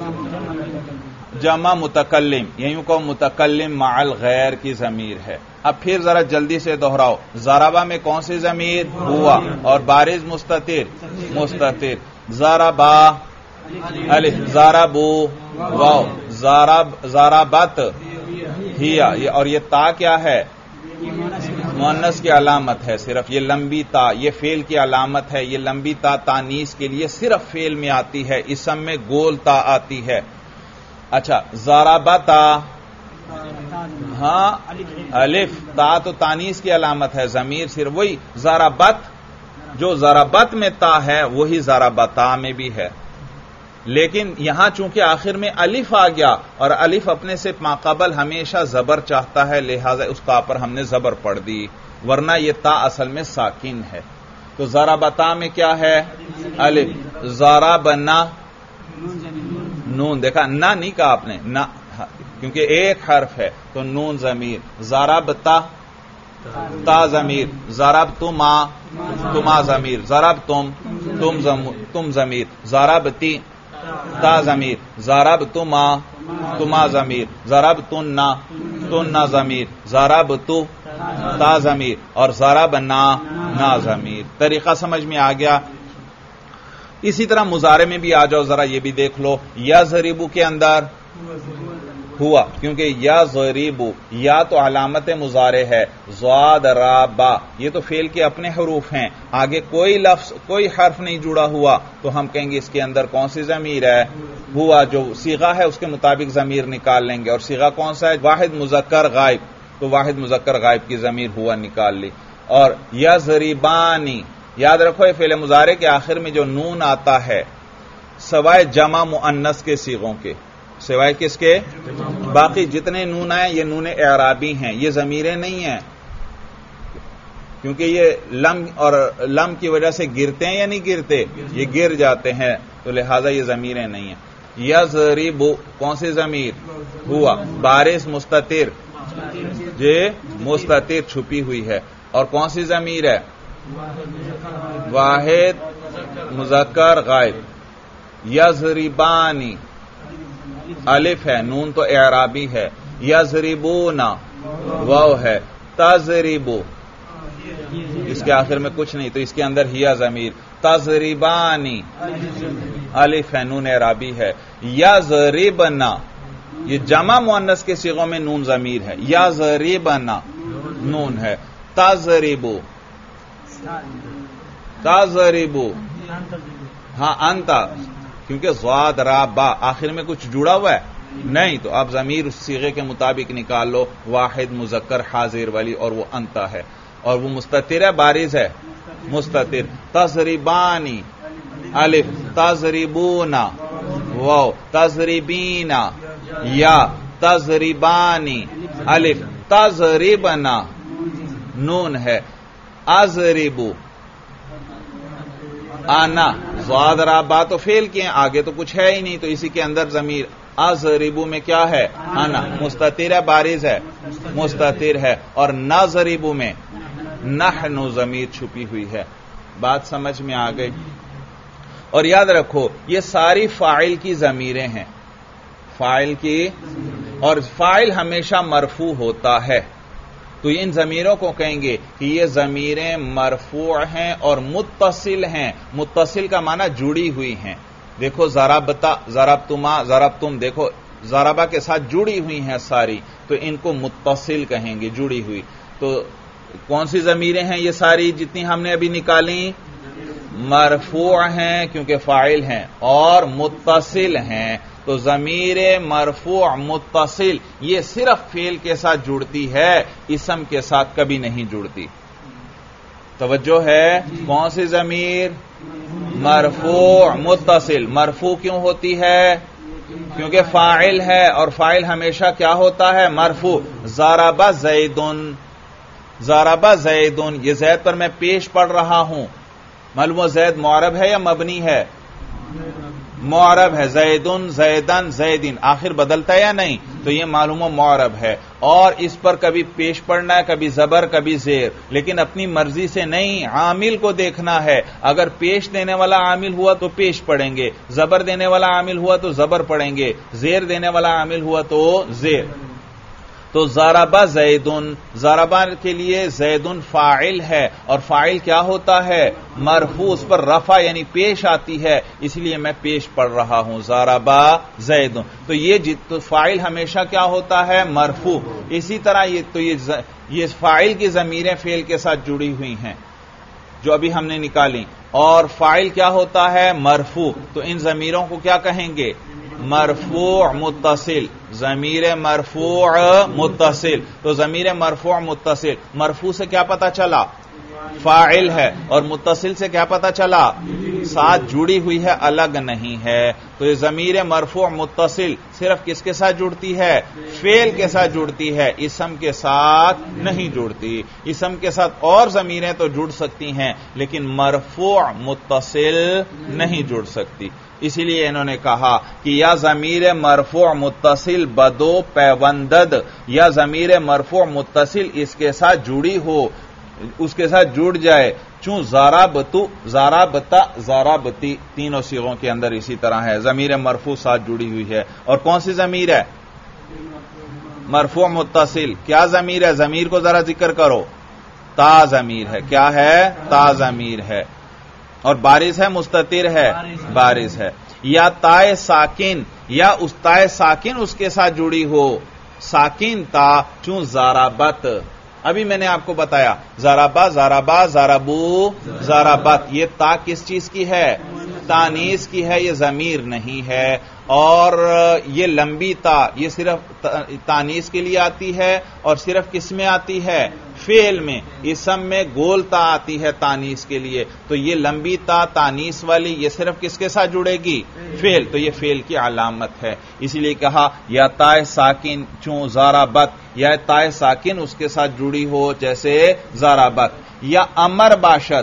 جمع متکلم، یوں کو متکلم مع الغیر کی ضمیر ہے. اب پھر ذرا جلدی سے دوہراؤ. ضربا میں کون سی ضمیر؟ ہوا. اور بارش مستتر؟ مستتر. ضربا الف، ضربو واو، ضربت ہیا. اور یہ تا کیا ہے؟ مؤنث کی علامت ہے صرف. یہ لمبی تا یہ فعل کی علامت ہے. یہ لمبی تا تانیث کے لیے صرف فعل میں آتی ہے، اسم میں گول تا آتی ہے. اچھا ضربتا، ہاں الف تا تو تانیث کی علامت ہے، ضمیر صرف وہی. ضربت جو ضربت میں تا ہے وہی ضربتا میں بھی ہے. لیکن یہاں چونکہ آخر میں الف آ گیا اور الف اپنے سے ماقبل ہمیشہ زبر چاہتا ہے، لہذا اس تا پر ہم نے زبر پڑھ دی، ورنہ یہ تا اصل میں ساکن ہے. تو ضربتا میں کیا ہے؟ الف. ضربنا نون، دیکھا نہ نہیں کہا آپ نے، نہ کیونکہ ایک حرف ہے تو نون ضمیر. ضربتا تا ضمیر. ضربتما تما ضمیر. ضربتم تم ضمیر. ضربتی تا ضمیر. ضربتما تما ضمیر. ضربتن تن ضمیر. ضربتو تا ضمیر. اور ضربنا نا ضمیر. طریقہ سمجھ میں آ گیا؟ اسی طرح مضارع میں بھی آ جاؤ، ذرا یہ بھی دیکھ لو. یضربو کے اندر ہوا، کیونکہ یضربو یا تو علامت مضارع ہے. ضاد را با یہ تو فعل کے اپنے حروف ہیں، آگے کوئی لفظ کوئی حرف نہیں جڑا ہوا، تو ہم کہیں گے اس کے اندر کون سی ضمیر ہے؟ ہوا. جو صیغہ ہے اس کے مطابق ضمیر نکال لیں گے. اور صیغہ کون سا ہے؟ واحد مذکر غائب، تو واحد مذکر غائب کی ضمیر ہوا نکال لی. اور یضربانی، یاد رکھو یہ فعل مضارع کے آخر میں جو نون آتا ہے سوائے جمع مؤنث کے صیغوں کے، سوائے کس کے؟ باقی جتنے نون آئے یہ نون اعرابی ہیں، یہ ضمیریں نہیں ہیں، کیونکہ یہ لم اور لم کی وجہ سے گرتے ہیں یا نہیں گرتے؟ یہ گر جاتے ہیں، تو لہذا یہ ضمیریں نہیں ہیں. یضرب کون سی ضمیر؟ ہوا. بارش مستتر، جی مستتر چھپی ہوئی ہے. اور کون سی ضمیر ہے؟ واحد مذکر غائب. یضربانی الف ہے، نون تو اعرابی ہے. یضربون واو ہے. تضربو اس کے آخر میں کچھ نہیں، تو اس کے اندر ہیا ضمیر. تضربانی الف ہے، نون اعرابی ہے. یضربنا یہ جمع مؤنث کے صیغوں میں نون ضمیر ہے. یضربنا نون ہے. تضربو تضربو ہاں انتا، کیونکہ ضاد را با آخر میں کچھ جڑا ہوا ہے، نہیں، تو آپ ضمیر اس صیغے کے مطابق نکال لو، واحد مذکر حاضر والی، اور وہ انت ہے، اور وہ مستتر ہے بارز ہے، مستتر. تضربانی الف، تضربونا واو، تضربینا یا، تضربانی الف، تضربنا نون ہے، اضربو آنا ضاد را با تو فعل کے ہیں، آگے تو کچھ ہے ہی نہیں، تو اسی کے اندر ضمیر اضربو میں کیا ہے؟ آنا. مستتر ہے بارز ہے، مستتر ہے، اور نضربو میں نحن ضمیر چھپی ہوئی ہے. بات سمجھ میں آ گئی؟ اور یاد رکھو یہ ساری فاعل کی ضمیریں ہیں، فاعل کی، اور فاعل ہمیشہ مرفوع ہوتا ہے، تو ان ضمیروں کو کہیں گے کہ یہ ضمیریں مرفوع ہیں اور متصل ہیں. متصل کا معنی جڑی ہوئی ہیں. دیکھو ضربتا، ضربتما، ضربتم، دیکھو ضربہ کے ساتھ جڑی ہوئی ہیں ساری، تو ان کو متصل کہیں گے، جڑی ہوئی. تو کون سی ضمیریں ہیں یہ ساری جتنی ہم نے ابھی نکالی؟ مرفوع ہیں کیونکہ فاعل ہیں، اور متصل ہیں. تو ضمیر مرفوع متصل یہ صرف فعل کے ساتھ جڑتی ہے، اسم کے ساتھ کبھی نہیں جڑتی. توجہ ہے؟ کون سی ضمیر؟ مرفوع متصل. مرفوع کیوں ہوتی ہے؟ کیونکہ فاعل ہے، اور فاعل ہمیشہ کیا ہوتا ہے؟ مرفوع. ضرب زیدن، ضرب زیدن، یہ زید پر میں پیش پڑھ رہا ہوں. معلوم زید معرب ہے یا مبنی ہے؟ معرب ہے. زیدن، زیدن، زیدن، آخر بدلتا ہے یا نہیں؟ تو یہ معلوم معرب ہے، اور اس پر کبھی پیش پڑھنا ہے، کبھی زبر، کبھی زیر، لیکن اپنی مرضی سے نہیں، عامل کو دیکھنا ہے. اگر پیش دینے والا عامل ہوا تو پیش پڑھیں گے، زبر دینے والا عامل ہوا تو زبر پڑھیں گے، زیر دینے والا عامل ہوا تو زیر. تو ضرب زیدن، ضربہ کے لیے زیدن فاعل ہے، اور فاعل کیا ہوتا ہے؟ مرفوع، اس پر رفع یعنی پیش آتی ہے، اس لیے میں پیش پڑھ رہا ہوں. ضرب زیدن، تو یہ فاعل ہمیشہ کیا ہوتا ہے؟ مرفوع. اسی طرح یہ فاعل کی ضمیریں فعل کے ساتھ جڑی ہوئی ہیں جو ابھی ہم نے نکالی، اور فاعل کیا ہوتا ہے؟ مرفوع. تو ان ضمیروں کو کیا کہیں گے؟ مرفوع متصل. ضمیر مرفوع متصل. تو ضمیر مرفوع متصل، مرفوع سے کیا پتا چلا؟ فاعل ہے، اور متصل سے کیا پتا چلا؟ ساتھ جڑی ہوئی ہے، الگ نہیں ہے. تو یہ ضمیر مرفوع متصل صرف کس کے ساتھ جڑتی ہے؟ فعل کے ساتھ جڑتی ہے، اسم کے ساتھ نہیں جڑتی. اسم کے ساتھ اور ضمیریں تو جڑ سکتی ہیں، لیکن مرفوع متصل نہیں جڑ سکتی. اسی لیے انہوں نے کہا کہ یا ضمیر مرفوع متصل بدو پیوندد، یا ضمیر مرفوع متصل اس کے ساتھ جڑی ہو، اس کے ساتھ جڑ جائے. چون ضربتو، ضربتا، ضربتی، تینوں صیغوں کے اندر اسی طرح ہے، ضمیر مرفوع ساتھ جڑی ہوئی ہے. اور کون سی ضمیر ہے؟ مرفوع متصل. کیا ضمیر ہے؟ ضمیر کو ذرا ذکر کرو. تا ضمیر ہے. کیا ہے؟ تا ضمیر ہے. اور بارز ہے مستتر ہے؟ بارز ہے. یا تائے ساکن، یا اس تائے ساکن اس کے ساتھ جڑی ہو، ساکن تا، چون ضربت. ابھی میں نے آپ کو بتایا ضربا، ضربا، ضربو، ضربت، یہ تا کس چیز کی ہے؟ تانیث کی ہے، یہ ضمیر نہیں ہے. اور یہ لمبی تا یہ صرف تانیث کے لیے آتی ہے، اور صرف کس میں آتی ہے؟ فعل میں. اسم میں گول تا آتی ہے تانیث کے لیے. تو یہ لمبی تا تانیث والی یہ صرف کس کے ساتھ جڑے گی؟ فعل. تو یہ فعل کی علامت ہے، اسی لیے کہا یا تائے ساکن چون ضربت، یا تائے ساکن اس کے ساتھ جڑی ہو جیسے ضربت. یا امر باشد،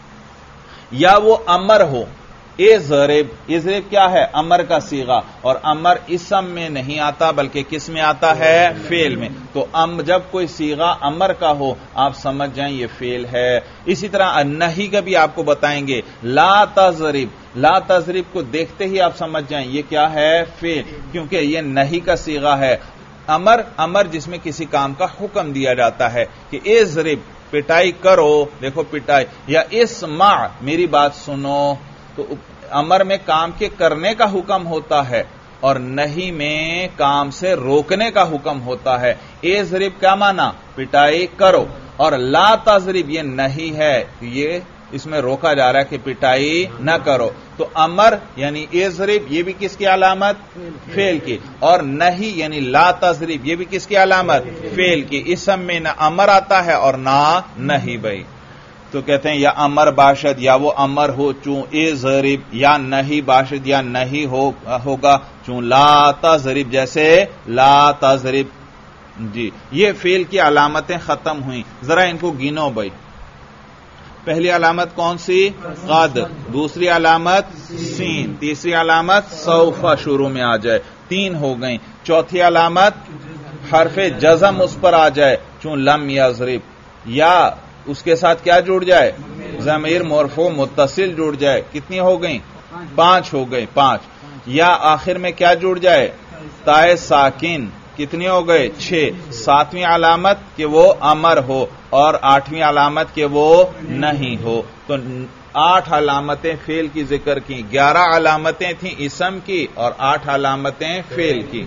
یا وہ امر ہو. اضرب، اضرب کیا ہے؟ امر کا صیغہ، اور امر اسم میں نہیں آتا بلکہ کس میں آتا ہے؟ فعل میں. تو جب کوئی صیغہ امر کا ہو آپ سمجھ جائیں یہ فعل ہے. اسی طرح النہی کا بھی آپ کو بتائیں گے. لا تضرب، لا تضرب کو دیکھتے ہی آپ سمجھ جائیں یہ کیا ہے؟ فعل، کیونکہ یہ نہی کا صیغہ ہے. امر جس میں کسی کام کا حکم دیا جاتا ہے کہ اضرب، پٹائی کرو، دیکھو پٹائی. یا اسمع، میری بات سنو. تو امر میں کام کے کرنے کا حکم ہوتا ہے، اور نہی میں کام سے روکنے کا حکم ہوتا ہے. اضرب کیا معنی؟ پٹائی کرو. اور لا تضرب یہ نہیں ہے، یہ اس میں روکا جا رہا ہے کہ پٹائی نہ کرو. تو امر یعنی اضرب یہ بھی کس کی علامت؟ فعل کی. اور نہیں یعنی لا تضرب یہ بھی کس کی علامت؟ فعل کی. اسم میں نہ امر آتا ہے اور نہ نہیں بھائی. تو کہتے ہیں یا امر باشد یا وہ امر ہو چون اضرب، یا نہیں باشد یا نہیں ہوگا چون لا تضرب جیسے لا تضرب. جی یہ فعل کی علامتیں ختم ہوئیں. ذرا ان کو گنو بھائی. پہلی علامت کون سی؟ قد. دوسری علامت سین. تیسری علامت سوف شروع میں آ جائے. 3 ہو گئیں. چوتھی علامت حرف جزم اس پر آ جائے چون لم یضرب، یا اس کے ساتھ کیا جڑ جائے؟ ضمیر مرفوع متصل جڑ جائے. کتنی ہو گئیں؟ 5 ہو گئے. 5. یا آخر میں کیا جڑ جائے؟ تائے ساکن. کتنی ہو گئے؟ 6. 7ویں علامت کہ وہ امر ہو اور 8ویں علامت کہ وہ نہیں ہو. تو 8 علامتیں فعل کی ذکر کی. 11 علامتیں تھیں اسم کی اور 8 علامتیں فعل کی.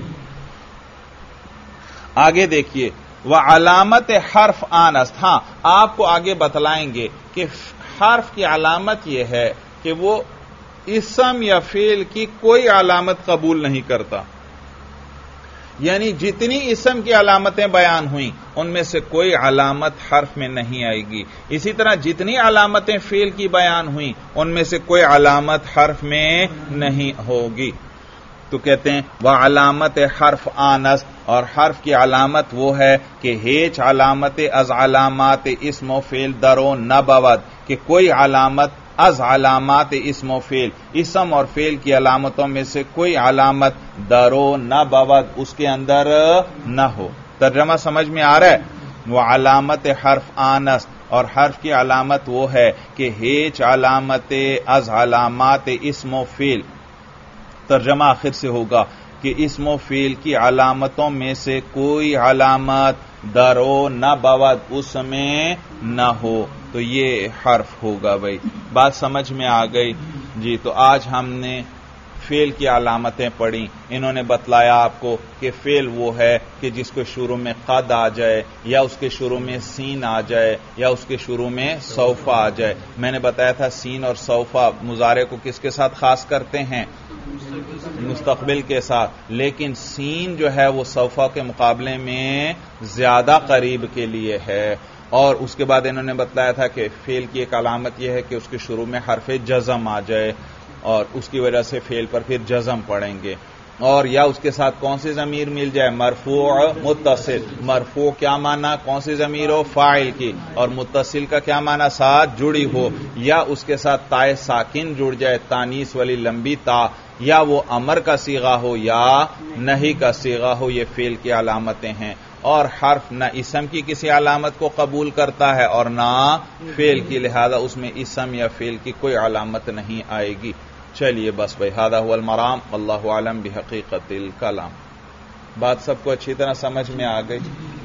آگے دیکھیے وہ علامت حرف آنست. ہاں آپ کو آگے بتلائیں گے کہ حرف کی علامت یہ ہے کہ وہ اسم یا فعل کی کوئی علامت قبول نہیں کرتا. یعنی جتنی اسم کی علامتیں بیان ہوئیں ان میں سے کوئی علامت حرف میں نہیں آئے گی. اسی طرح جتنی علامتیں فعل کی بیان ہوئیں ان میں سے کوئی علامت حرف میں نہیں ہوگی. تو کہتے ہیں وہ علامت حرف آنست، اور حرف کی علامت وہ ہے کہ ہیچ علامت از علامات اسم و فعل درو نہ بود، کہ کوئی علامت از علامات اسم و فعل اسم اور فعل کی علامتوں میں سے کوئی علامت درو نہ بود اس کے اندر نہ ہو. ترجمہ سمجھ میں آ رہا ہے؟ وہ علامت حرف آنست، اور حرف کی علامت وہ ہے کہ ہیچ علامت از علامات اسم و فعل. ترجمہ آخر سے ہوگا کہ اسم و فعل کی علامتوں میں سے کوئی علامت درو نہ بود اس میں نہ ہو. تو یہ حرف ہوگا بھائی. بات سمجھ میں آ گئی؟ جی تو آج ہم نے فعل کی علامتیں پڑھی. انہوں نے بتلایا آپ کو کہ فعل وہ ہے کہ جس کو شروع میں قد آ جائے، یا اس کے شروع میں سین آ جائے، یا اس کے شروع میں سوف آ جائے. میں نے بتایا تھا سین اور سوفا مضارع کو کس کے ساتھ خاص کرتے ہیں؟ مستقبل کے ساتھ. لیکن سین جو ہے وہ سوفا کے مقابلے میں زیادہ قریب کے لیے ہے. اور اس کے بعد انہوں نے بتلایا تھا کہ فعل کی ایک علامت یہ ہے کہ اس کے شروع میں حرف جزم آ جائے، اور اس کی وجہ سے فعل پر پھر جزم پڑیں گے. اور یا اس کے ساتھ کون سی ضمیر مل جائے؟ مرفوع متصل. مرفوع کیا معنی؟ کون سی ضمیر ہو؟ فاعل کی. اور متصل کا کیا معنی؟ ساتھ جڑی ہو. یا اس کے ساتھ تائے ساکن جڑ جائے، تانیث والی لمبی تا. یا وہ امر کا صیغہ ہو یا نہیں کا صیغہ ہو. یہ فعل کی علامتیں ہیں. اور حرف نہ اسم کی کسی علامت کو قبول کرتا ہے اور نہ فعل کی، لہذا اس میں اسم یا فعل کی کوئی علامت نہیں آئے گی. چلیے بس بھائی، ھذا ھو المرام، واللہ اعلم بحقیقت الکلام. بات سب کو اچھی طرح سمجھ میں آ گئی؟